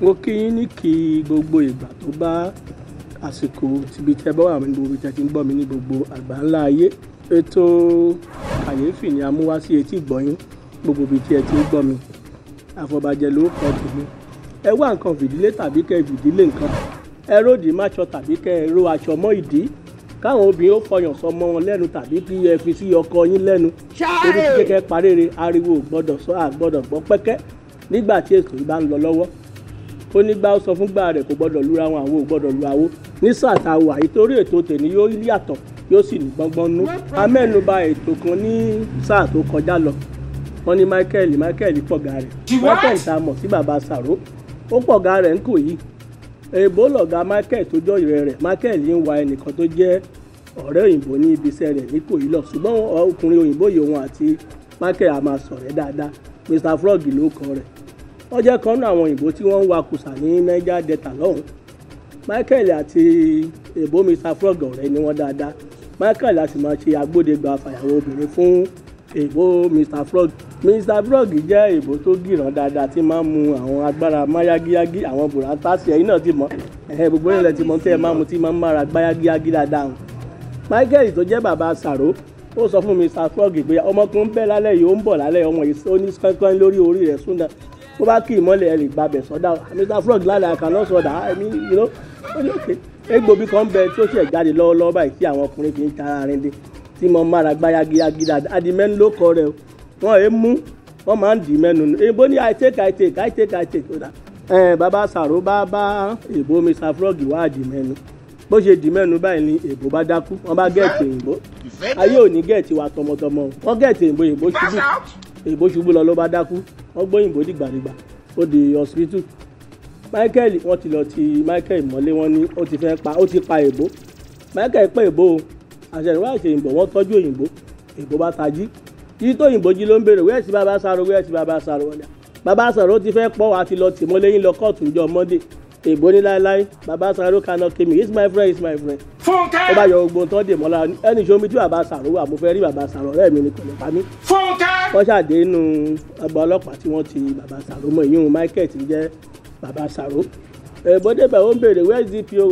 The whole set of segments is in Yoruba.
mo kí yín ní kí gbogbo ìgbà tó bá àsìkò tìbí tẹ́ bá wà ní gbogbo tẹ́ ti ń gbọ́ mi ní gbogbo àgbáńlá ayé. Ètò kàyéfì ni a mú wá sí etí ìgbọ́yín gbogbo ibi tí ẹ ti ń gbọ́ mi. Àfọ̀bàjẹ́ ló kọ́ tèmi. Ẹ wá nǹkan fìdílé tàbí kẹ́ fìdílé nǹkan. Ẹ róòdì máṣọ tàbí kẹ́ ẹ ró aṣọ mọ́ ìdí. Káwọn obìnrin ó fọyàn sọmọ wọn lẹ́nu tàbí kí ẹ fi sí ọkọ yín lẹ́nu. Torí tí kékeré parére ariwo gbọ́dọ̀ sọ àgbọ́dọ̀ gbọ́ pẹ́kẹ́ nígbà tí ètò yìí bá ń lọ lọ́wọ́. Ó nígbà ó sọ fún gbà rẹ̀ kò gbọ́dọ̀ lura wọn àwọn ò gbọ́dọ̀ lu àwo. Ní sáà tá a wà yìí torí ètò tèmi yóò yàtọ̀ yóò sì ní gbọ́ngbọ́n nú. A mẹ́nuba ètò kan ní sáà tó kọjá lọ. Wọ́n ní Michael pọ̀gá rẹ̀. Michael tá a mọ̀ sí bàbá Sàró. Ó pọ̀gá rẹ̀ ń kò yìí. Èèbó lọ̀gá Michael tó jọ ìrẹ́ rẹ̀. Michael ń wa ẹnìkan tó jẹ́ ọ̀rẹ́ òyìnbó ní ibi iṣẹ́ rẹ̀ ní kò yìí lọ. Ṣùgbọ́n ọkùnrin òyìnbó yìí òun àti Michael a máa ṣọ̀rẹ́ dáadáa. Mr. Frog ló kọ rẹ̀. Wọ́n jẹ́ kan náà àwọn òyìnbó tí wọ́n ń wa kùsà ní Niger Delta lọ́hùn. Michael àti èèbó Mr. Frog ọ̀rẹ́ ni wọ́n dáadáa. Michael a sì máa ṣe agbódegbà fàyàwọ́ obìnrin fún èèbó Mr. Frog. Mr. Frog jẹ́ èèbó tó gìràn dáadáa tí máa ń mu àwọn agbára máyágíyágí àwọn bùrátàsì ẹ̀yìn náà ti mọ̀ gbogbo ilẹ̀ tí mo tẹ́ ẹ máa mu tí máa ń mára gbáyágíyágí dáadáa. Michael tó jẹ́ bàbá Sàró ó sọ fún Mr. Frog pé ọmọkùnrin bẹ́ẹ̀ lálẹ́ yìí ó ń bọ̀ lálẹ́ ọmọ yìí ó ní kankan lórí orí rẹ̀ súnà bó bá kí ìmọ́lẹ̀ ẹ̀ lè gbàbẹ̀ sọ́dá Mr. Frog lálẹ́ àkànná sọ́dá ẹ̀mí ó ní òkè egbòbi kan bẹ tí ó ṣẹ̀ jáde lọ́wọ́lọ́wọ́ báyìí tí àwọn ọkùnrin fi ń tara rìn dé tí mo mára gbáyágíyágí dáadáa adìmẹ́nu ló kọ rẹ̀ wọ́n ẹ̀ mú wọ́n máa ń dì mẹ́nu èèbó ní I take bàbá Sàró bá èèbó Mr. Frog wá dì mẹ́nu bó ṣe dì mẹ́nu báyìí ni èèbó bá dákú wọ́n bá gẹ̀ẹ́tì òyìnbó ayé ò ní gẹ̀ẹ́tì wa tọmọtọmọ wọ́n gẹ̀ẹ́tì òyìnbó èèbó ṣubú lọ ló bá dákú wọ́n gbóyìnbó dìgbàdìgbà ó di hospital. Michael wọ́n ti lọ ti Michael mọ́lé wọn ní ó ti pa èèbó Michael pé èèbó àṣẹ̀yìnwá àṣẹ̀yìnbó wọ́n tọ́jú òyìnbó èèbó bá tají yìí tó òyìnbó jí ló ń béèrè wẹ́ẹ̀sì bàbá Sàró wọlé bàbá Sàró ti fẹ́ pọ̀ wá ti lọ tì mọ́lé yín lọ kóòtù ìjọ Monday èèbó ní láéláé bàbá Sàró cannot kill me he's my friend. Fúnkẹ́. Ó bá yọ gbogbo tó dè mọ́lá ẹni ṣó mi tí bàbá Sàró wà mo fẹ́ rí bàbá Sàró ọ̀rẹ́ mi ní kò lè pa mí. Fúnkẹ́. Wọ́n ṣàdé inú ọgbà ọlọ́pàá tí wọ́n ti bàbá Sàró mọ́ ìyún Michael ti jẹ́ bàbá Sàró. Èèbó débẹ̀ ó ń béèrè where's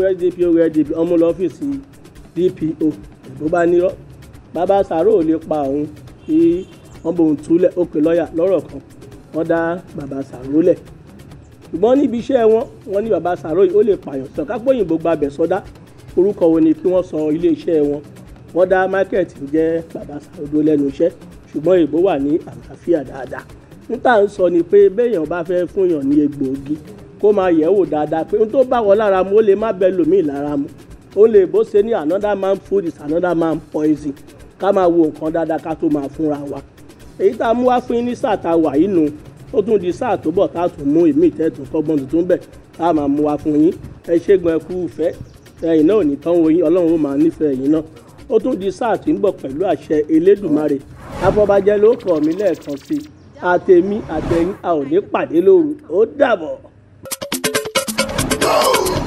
DPO ọmọ lọ́fíìsì DPO èèbó bá nírọ́ bàbá Sàró ò lè pa òun kí wọ́n bòun túlẹ̀ ó pe lọ́ọ̀yà lọ́rọ̀ kan wọ́n dá bàbá Sàró lẹ̀ ṣùgbọ́n níbi iṣẹ́ wọn ní bàbá Sàró yìí ó lè pààyàn sọ kápẹ́ òyìnbó gbabẹ̀ sọ́dá orúkọ wo ni kí wọ́n sọ ilé iṣẹ́ wọ́n dá Michael tí ń jẹ́ bàbá Sàró dó lẹ́nu iṣẹ́ ṣùgbọ́n èèbó wà ní àlàáfíà dáadáa níta ń sọ ni pé béèyàn bá fẹ́ fúnyàn ní egbòogi kó máa yẹ̀ wò dáadáa pé n tó bá wọ lára mu ó lè má bẹ lòmíì lára mu ó lè bó ṣe ní another man food is another man poison ká máa wo nǹkan dáadáa ká tó máa fúnra wa èyí tá a mú wá fún yín ní sáà tá a wà yìí nù ó tún di sáà tó bọ̀ tá a tún mú ìmí ìtẹ́tùn kọ́gbọ́n tuntun bẹ̀ tá a máa mú wá fún yín ẹ ṣégun ẹ kú ìfẹ́ ẹ̀yin náà ò ní tán wo yín Ọlọ́run ó máa nífẹ̀ẹ́ yín náà ó tún di sáà tí ń bọ̀ pẹ̀lú àṣẹ Elédùmarè Àfọ̀bàjẹ́ ló kọ̀ mí lẹ́ẹ̀kan sí àtẹ̀mí àtẹ̀yìn a ò ní pàdé lóru ó dàbọ̀.